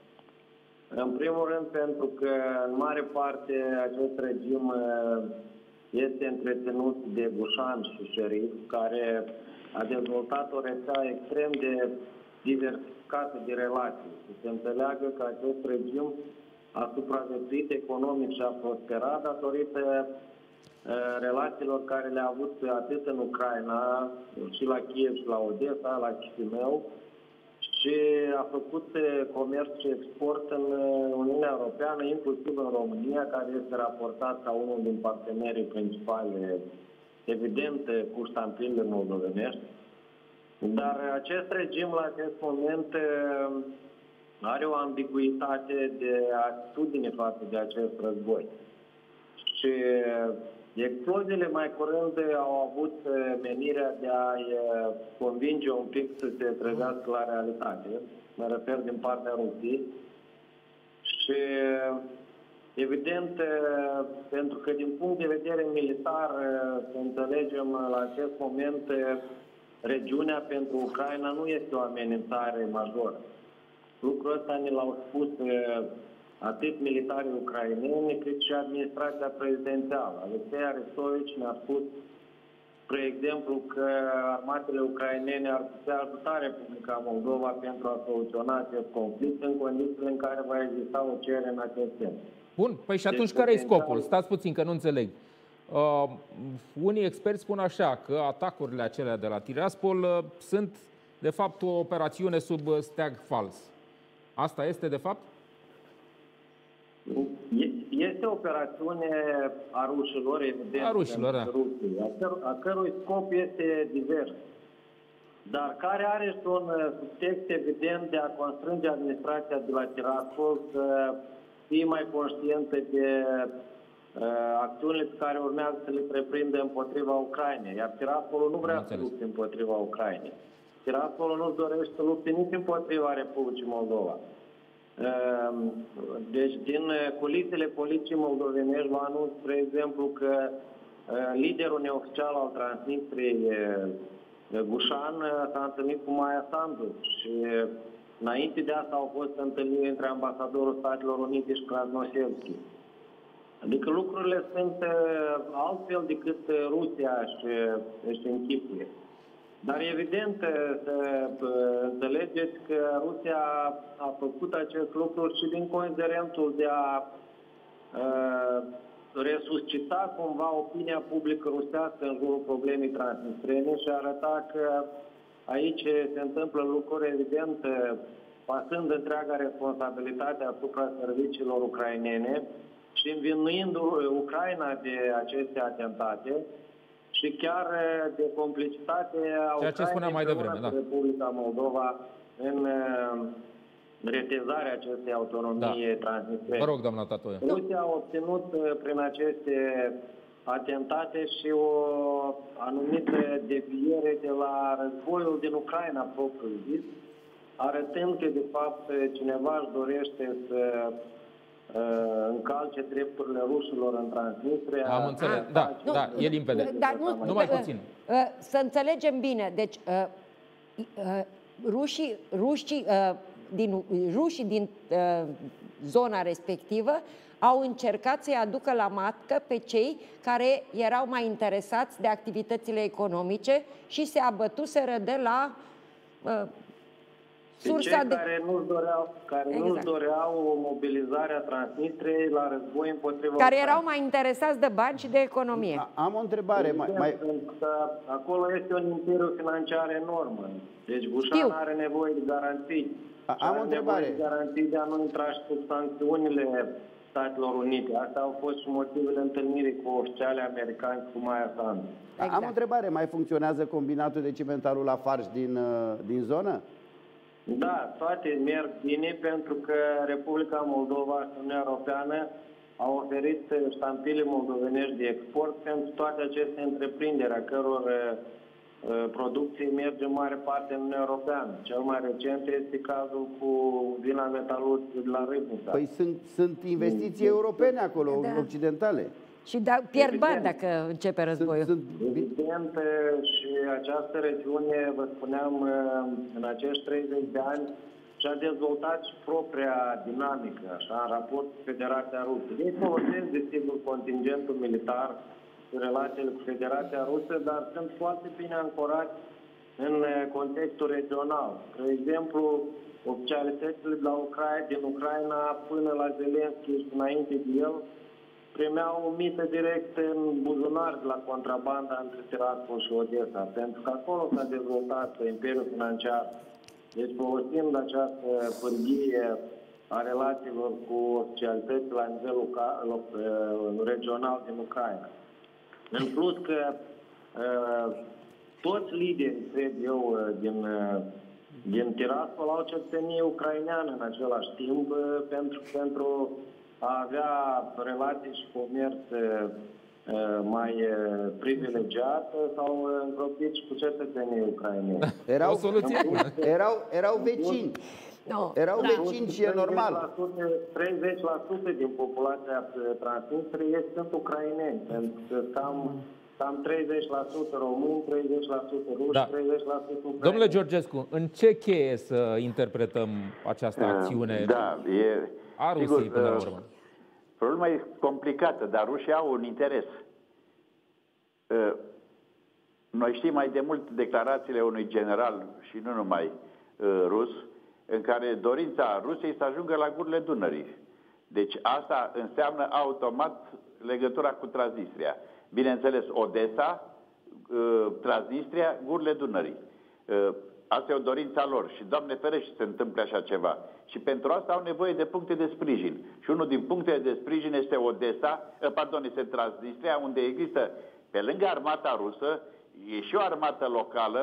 În primul rând pentru că în mare parte acest regim este întreținut de Gușan și șerif, care a dezvoltat o rețea extrem de diversificată de relații. Să se înțeleagă că acest regim a supraviețuit economic și a prosperat datorită relațiilor care le-a avut atât în Ucraina, și la Kiev și la Odessa, la Chișinău, și a făcut comerț și export în Uniunea Europeană, inclusiv în România, care este raportat ca unul din partenerii principali, evident, cu ștampilele moldovenești. Dar acest regim, la acest moment, are o ambiguitate de atitudine față de acest război. Și exploziile mai curând au avut menirea de a-i convinge un pic să se trezească la realitate. Mă refer din partea Rusiei. Și evident, pentru că din punct de vedere militar, să înțelegem la acest moment, regiunea pentru Ucraina nu este o amenințare majoră. Lucrul ăsta ne l-au spus atât militarii ucraineni, cât și administrația prezidențială. Alexei Arestovici ne-a spus, spre exemplu, că armatele ucrainene ar putea ajuta Republica Moldova pentru a soluționa acest conflict în condițiile în care va exista o cerere în acest sens. Bun, păi și atunci deci, care e scopul? Stați puțin, că nu înțeleg. Uh, unii experți spun așa, că atacurile acelea de la Tiraspol uh, sunt, de fapt, o operațiune sub steag fals. Asta este, de fapt? Este o operațiune a rușilor, evident, a rușilor, da. Rusiei, a, căr a cărui scop este divers. dar care are și un subtext evident de a constrânge administrația de la Tiraspol să fie mai conștientă de uh, acțiunile pe care urmează să le întreprindă împotriva Ucrainei. Iar Tiraspolul nu vrea să lupte împotriva Ucrainei. Tiraspolul nu-și dorește să lupte nici împotriva Republicii Moldova. Uh, deci, din culisele politicii moldovenești, vă anunț, spre exemplu, că uh, liderul neoficial al Transnistriei, uh, Gușan, s-a întâlnit cu Maia Sandu și înainte de asta au fost întâlniri între ambasadorul Statelor Unite și Krasnoselski. Adică lucrurile sunt altfel decât Rusia își închipuie. Dar evident să înțelegeți că Rusia a făcut acest lucru și din considerentul de a resuscita cumva opinia publică rusească în jurul problemei transnistrene și arăta că aici se întâmplă lucruri evident, pasând întreaga responsabilitate asupra serviciilor ucrainene și învinuind Ucraina de aceste atentate și chiar de complicitate a Ucrainei mai devreme, da. Republica Moldova în retezarea acestei autonomii da. transnistrene. Vă rog, doamna Tatoie. Rusia a obținut prin aceste atentate și o anumită deviere de la războiul din Ucraina propriu zis, arătând că, de fapt, cineva își dorește să uh, încalce drepturile rușilor în Transnistria. Am înțeles, da, nu, da, e limpede. Dar nu, Numai puțin. Să înțelegem bine, deci uh, uh, rușii, rușii, uh, din, rușii din uh, zona respectivă au încercat să-i aducă la matcă pe cei care erau mai interesați de activitățile economice și se abătuseră de la uh, sursa cei de... care nu-și doreau, care exact. nu-și doreau mobilizarea Transnistriei la război împotriva... Care erau mai interesați de bani și de economie. A, am o întrebare. Mai, mai... Acolo este un imperiu financiar enorm. Deci Gușan are nevoie de garanții. A, am o întrebare. De garanții de a nu intra și sub sancțiunile Statelor Unite. Astea au fost și motivele întâlnirii cu oficiali americani cu Maia Sandu. Exact. Am o întrebare. Mai funcționează combinatul de cimentarul Lafarge din, din zonă? Da, toate merg bine pentru că Republica Moldova și Uniunea Europeană au oferit ștampile moldovenești de export pentru toate aceste întreprinderi, a căror uh, producție merge în mare parte în Uniunea Europeană. Cel mai recent este cazul cu vina metalurgică de la Râbnița. Păi sunt, sunt investiții europene acolo, da. occidentale. Și da, pierd bani dacă începe războiul. Sunt, sunt... Evident, și această regiune, vă spuneam, în acești treizeci de ani și-a dezvoltat și propria dinamică, așa, în raport cu Federația Rusă. Ei folosesc, desigur, contingentul militar și relațiile cu Federația Rusă, dar sunt foarte bine ancorați în contextul regional. De exemplu, oficialitățile de la Ucraina, din Ucraina până la Zelenski și înainte de el, primeau o mită direct în buzunar de la contrabanda între Tiraspol și Odessa, pentru că acolo s-a dezvoltat imperiul financiar. Deci, folosind această pârghie a relațiilor cu oficialități la nivelul regional din Ucraina. În plus că uh, toți liderii, cred eu, din, uh, din Tiraspol au cetățenie ucraineană în același timp uh, pentru, pentru a avea relații și comerț uh, mai uh, privilegiat sau încropit și cu cetățenii ucraineni. Erau, erau, erau vecini. No. Erau da. vecini și e normal. treizeci la sută din populația Transnistriei sunt ucraineni, pentru că cam, cam treizeci la sută români, treizeci la sută ruși, da. treizeci la sută ucraineni. Domnule Georgescu, în ce cheie să interpretăm această acțiune da, e, a Rusiei sigur, până la urmă? Problema e complicată, dar rușii au un interes. Noi știm mai de mult declarațiile unui general și nu numai rus, în care dorința Rusiei să ajungă la gurile Dunării. Deci asta înseamnă automat legătura cu Transnistria. Bineînțeles, Odessa, Transnistria, gurile Dunării. Asta e o dorința lor și, Doamne ferește, se întâmple așa ceva. Și pentru asta au nevoie de puncte de sprijin. Și unul din punctele de sprijin este Odessa, pardon, este Transnistria, unde există, pe lângă armata rusă, e și o armată locală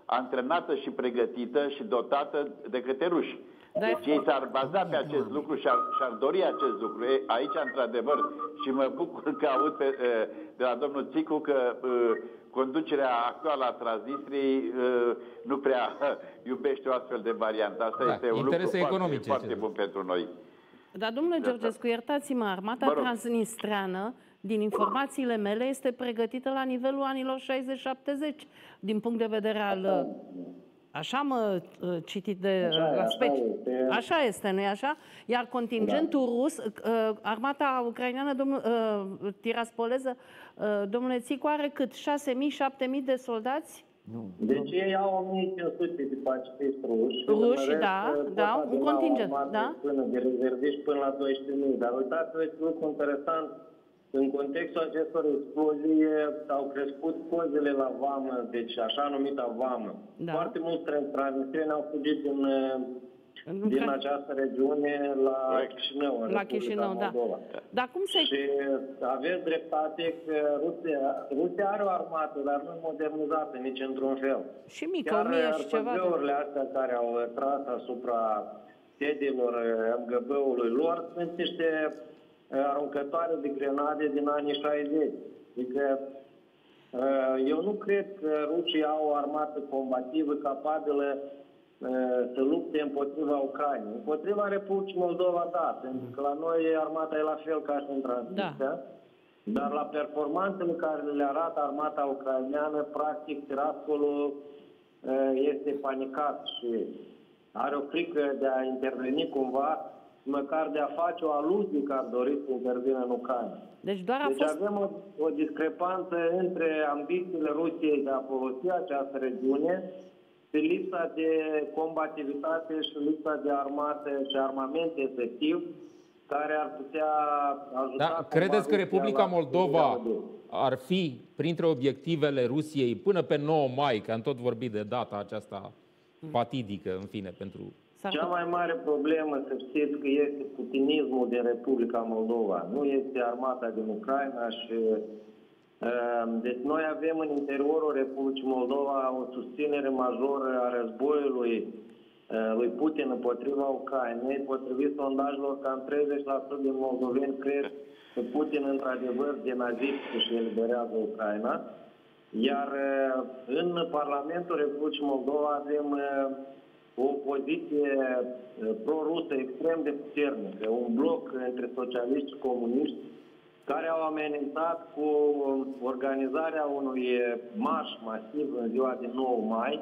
antrenată și pregătită și dotată de către ruși. Deci ei s-ar baza pe acest lucru și ar, și-ar dori acest lucru. E, aici, într-adevăr, și mă bucur că aud pe, de la domnul Țicu că conducerea actuală a Transnistriei nu prea iubește o astfel de variantă. Asta da, este un lucru foarte, foarte bun pentru noi. Dar, domnule Georgescu, iertați-mă, armata transnistreană, din informațiile mele, este pregătită la nivelul anilor șaizeci șaptezeci, din punct de vedere al... Așa mă citit de așa, la speci. Așa, așa este, nu-i așa? Iar contingentul da. rus, armata ucraineană, domnul, tiraspoleză, domnule Țicu, are cât? șase mii, șapte mii de soldați? Nu. Deci ei au o mie cinci sute de pacifiști ruși. Ruși, da, da, un contingent, da. Până de rezerviști până la doisprezece mii. Dar uitați-vă ce lucru interesant. În contextul acestor explozii au crescut cozile la vamă, deci așa numita vamă. Da. Foarte mulți transnistrieni au fugit din, din această regiune la Chișinău. La Chișinău, da. Dar cum se... Și aveți dreptate că Rusia, Rusia are o armată, dar nu modernizată nici într-un fel. Și mică, o mie și ceva. Chiar R P G-urile astea care au tras asupra sediilor M G B-ului lor sunt niște aruncătoare de grenade din anii șaizeci. Adică eu nu cred că rușii au o armată combativă capabilă să lupte împotriva Ucrainei. Împotriva Republicii Moldova, da, pentru că la noi armata e la fel ca și în Transnistria, da. Dar la performanțele care le arată armata ucraineană, practic Tiraspoliul este panicat și are o frică de a interveni cumva, măcar de a face o aluzie că ar dori să intervină în Ucraina. Deci, doar a deci fost... avem o, o discrepanță între ambițiile Rusiei de a folosi această regiune și lipsa de combativitate și lipsa de armată și armament efectiv care ar putea ajuta... Da, credeți că Republica Moldova ar fi printre obiectivele Rusiei până pe nouă mai, că am tot vorbit de data aceasta fatidică, în fine, pentru... Cea mai mare problemă, să știți, că este putinismul din Republica Moldova. Nu este armata din Ucraina și... Deci noi avem în interiorul Republicii Moldova o susținere majoră a războiului lui Putin împotriva Ucrainei. Potrivit sondajelor, cam treizeci la sută din moldoveni cred că Putin într-adevăr denazistă și eliberează Ucraina. Iar în Parlamentul Republicii Moldova avem o opoziție pro-rusă extrem de puternică, un bloc între socialiști și comuniști care au amenințat cu organizarea unui marș masiv în ziua din nouă mai.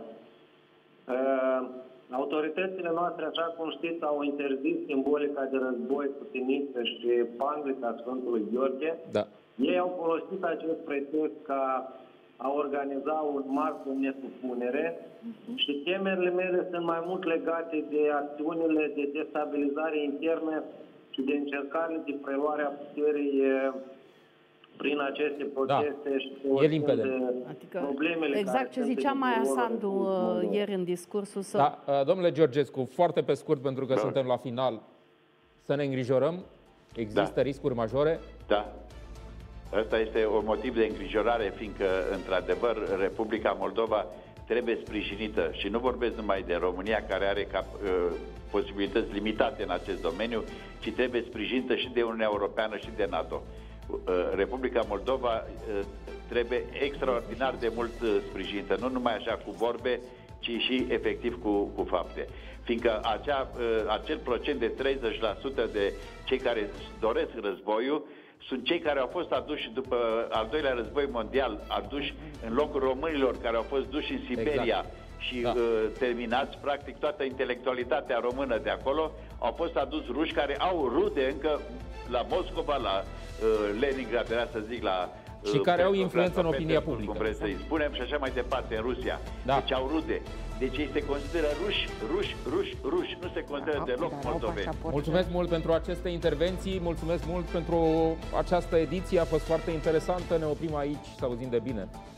Autoritățile noastre, așa cum știți, au interzis simbolica de război putinistă și panglica Sfântului Gheorghe. Da. Ei au folosit acest pretext ca a organiza un marș de nesupunere și temerile mele sunt mai mult legate de acțiunile de destabilizare internă și de încercările de preluare a puterii prin aceste proteste da. și e limpede. Adică, problemele exact ce zicea Maia Sandu ieri în discursul său. Da, domnule Georgescu, foarte pe scurt, pentru că da. suntem la final, să ne îngrijorăm? Există da. riscuri majore? Da. Ăsta este un motiv de îngrijorare, fiindcă, într-adevăr, Republica Moldova trebuie sprijinită. Și nu vorbesc numai de România, care are cap, uh, posibilități limitate în acest domeniu, ci trebuie sprijinită și de Uniunea Europeană și de NATO. Uh, Republica Moldova uh, trebuie extraordinar de mult uh, sprijinită, nu numai așa cu vorbe, ci și efectiv cu, cu fapte. Fiindcă acea, uh, acel procent de treizeci la sută de cei care doresc războiul sunt cei care au fost aduși după al doilea război mondial, aduși în locul românilor care au fost duși în Siberia exact. și da. uh, terminați practic toată intelectualitatea română de acolo, au fost aduși ruși care au rude încă la Moscova, la uh, Leningrad, era să zic, la... Uh, și care au influență în opinia publică. Cum vreți să-i spunem și așa mai departe, în Rusia. Da. Deci au rude. Deci ei se consideră ruși, ruși, ruși, ruși. Nu se consideră deloc moldoveni. Mulțumesc mult pentru aceste intervenții, mulțumesc mult pentru această ediție, a fost foarte interesantă. Ne oprim aici, să auzim de bine.